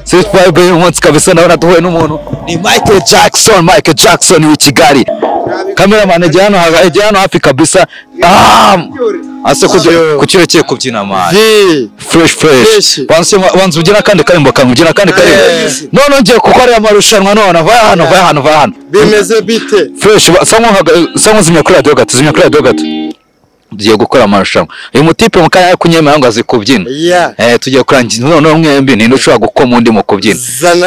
Street Vibe y'umunsi kabisa ndabona tuhuye n'umuntu ni Michael Jackson w'Ikigali. Cameraman ejya hano hafi kabisa. Ase kukirekeye kubyina man. Fresh. Wanze ugira kandi karimbo kamugira kandi karimbo. None ngiye gukora amarushanwa none va hano. Bimeze bite? Fresh sango zimya kuri radio gato. Tugiye gukora amarushanwa. Uyu mutipe mu kanya kunyemera ngo azi kubyina. Tugiye kurangiza none mwembi ni ndushobora gukoma undi mu kubyina.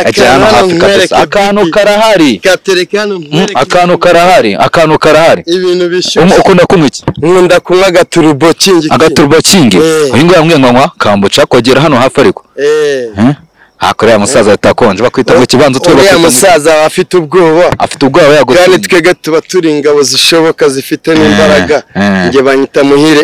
Akantu karahari. Akantu karahari. Ibintu bishyushye. Ukunda kunywa iki? Nkunda kunywa agaturbo king. Uyu nguyu yambwiye ngo kambuca kogera hano hafi ariko. Hakorera musaza atakonje bakwita mu kibanzo twebwe. Uriya musaza afite ubwoba. Yagutse. Kandi twege tuba turi ingabo zishoboka zifite n'imbaraga. Nge banyita Muhire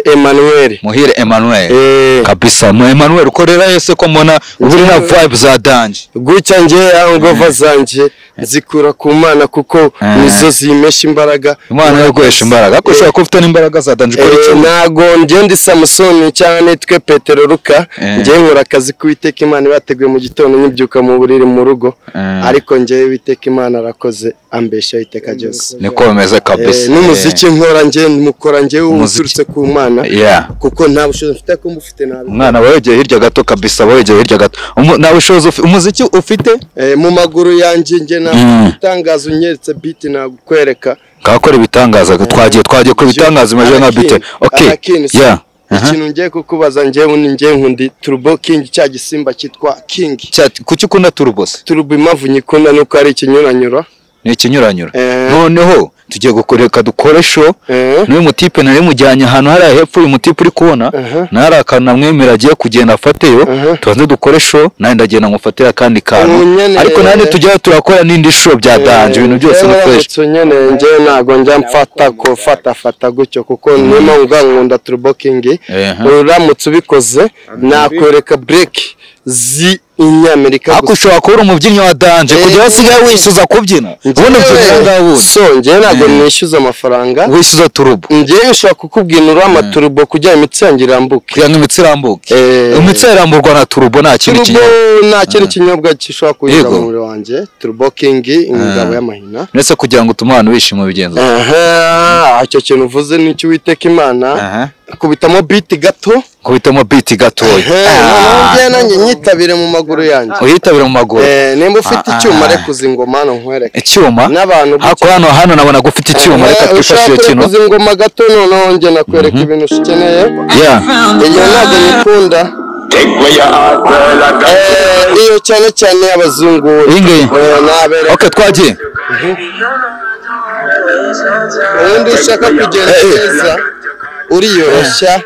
Emmanuel. Kabisa no Emmanuel ukorera yese ko mbona uri na vibe za danje. Gucya nge ngova zanje zikura ku Mana kuko nizo zimesha imbaraga. Imana yaguhesha imbaraga. Ko ushaka ufite n'imbaraga za danje kuri cyo. Nago nge ndi Samson cyane twe Petero Luka. Nge nkora akazi kuwiteka Imana bateguye mu gitondo n'ibyuka mu buriri mu rugo. Ariko nge witeka Imana arakoze ambesha iteka byose. Niko bimeze kabisa. N'umuziki nkora nge mukora nge uturutse ku Mana. Kuko nta bushobozi mfite ko mbufite nabi. Umwana wegeye hirya gato kabisa wegeye hirya gato. Nta bushobozi umuziki ufite mu maguru yanjye nge na itangazo nyeretse beat nagukwereka. Gakora ibitangaza twagiye ku bitangaza imaje nka beat. Okay. Ikintu ngiye kukubaza ngewe ni nge nkundi Turbo King cya gisimba cyitwa King. Kuki ukunda Turbo se? Turbo impamvu nyikunda nuko ari ikinyuranyura. Ni ikinyuranyura. Noneho tugiye gukoreka dukore show. N'uyu mutipe nari mujyanye ahantu hari hepfo uyu mutipe uri kubona. Nari akana mwemera agiye kugenda afateyo. Tubanze dukore show nandi ndagenda ngufatira kandi kantu. Ariko nandi tujya turakora n'indi show bya danje ibintu byose ni fresh. Nyene nge nago njya mfata ko fata gutyo kuko nimo ngangunda Turbo King. Uramutse ubikoze nakwereka break zi Inyamerika akushobora kubura umubyinnyi wa danje kugira basigaye wishyuza kubyina ubone byanga so nge nago nishyuza amafaranga wishyuza Turbo nge nshaka kukubwinura amaturbo kugira imitsi yanjye irambuke kugira imitsi irambuke imitsi iramburwa na Turbo nta kintu kinyobwa gishobora kugira mu muri wanje Turbo King ingabo y'amahina nese kugira ngo utumane wishima bigenza icyo kintu uvuze n'icyo witeka Imana kubitamo beat gato nge nanjye nyitabire mu maguru yanjye uyitabire mu maguru nimba ufite icyuma reka uzingoma hano nkwereke icyuma n'abantu hano nabona gufite icyuma reka twifashishe kino uzingoma gato noneho nge nakwereka ibintu ukeneye iyo ntabwo nyikunda iyo cyane abazungu okay twagiye ubundi ushaka kugenda neza uriyoroshya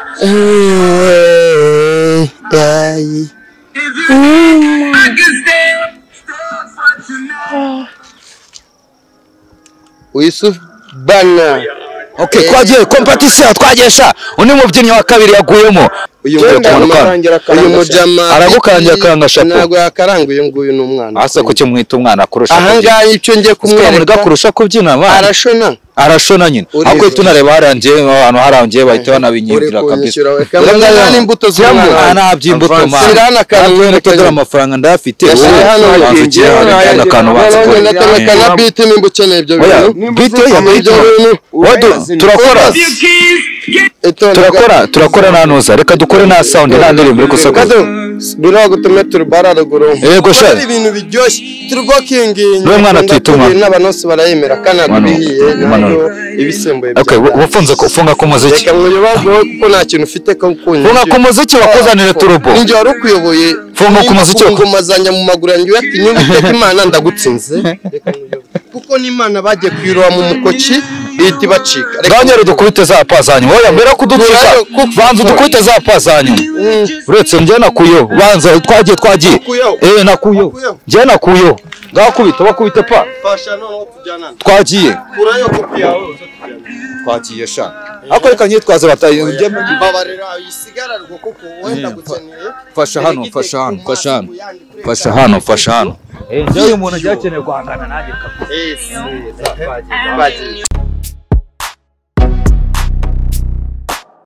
Yusuf Bana. Okay twagiye competition twagesha undi mubyinnyi wa kabiri yaguyemo uyu mujama aragukangira kanga shapo nago yakaranga uyu nguyu n'umwana asa ko cyo mwita umwana kurusha ahanga icyo ngiye kumwereka kurusha kubyina arashona nyine ako tunareba haranje abantu harangiye bahita banabinyibwira kabisa urangana imbuto z'umwana nabyimbuto ma sirana kanwe tugera amafaranga ndafite hano akantu batse beat nimba ukeneye ibyo bintu turakora nanoza reka dukore na sound nta ndirimbo ariko sako birago tumeturu bararuguru yego sha ibintu biryoshye Turbo King no mwana twituma n'abanose barayemera kana bihiye nayo ibisembuye okay ufunze kufunga ku muziki reka muyobago kuko nta kintu ufite ko kunywa funga ku muziki wakozanire Turbo ninjye wari ukuyoboye funga ku muziki ngomazanya mu maguru yanjye ati nyubiteka Imana ndagutsinze kuko n'Imana bagiye kwiroha mu mukoci biti bacika ganyere dukubite za pazanyu oya mbera kuducika banza dukubite za pazanyu uretse nje nakuyo banza twagiye nakuyo nje nakuyo ngakubita bakubite pa fasha none tujyana twagiye kurayo kopi yawe twagiye sha ako reka nyitwaze bataye mbabarira isigara rwo kuko wenda gukeneye fasha hano nje uyu muntu ajyakeneye guhangana nanjye kabisa